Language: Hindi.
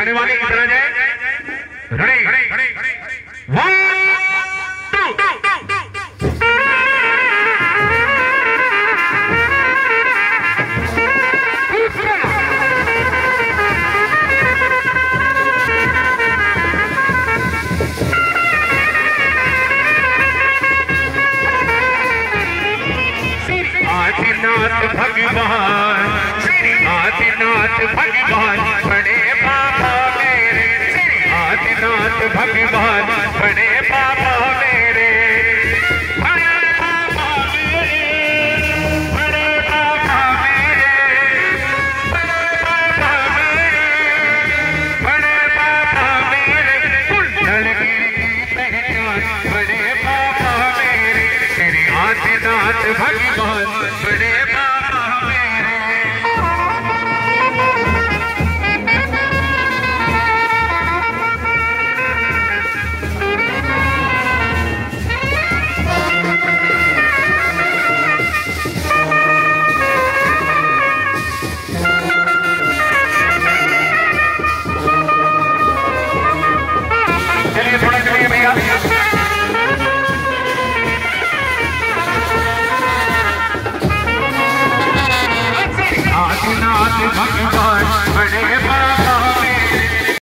उठाने वाले इधर आ जाए। रेडी 1 2 आदिनाथ भगवान, आदिनाथ भगवान बड़े बाबा मेरे, आदिनाथ भगवान बड़े बाबा मेरे, बड़े बाबा मेरे, बड़े बाबा मेरे, बड़े बाबा मेरे, बड़े बाबा मेरे, कुंडलगिरी की पहचान बड़े बाबा मेरे, तेरे आदिनाथ भगवान बड़े बाबा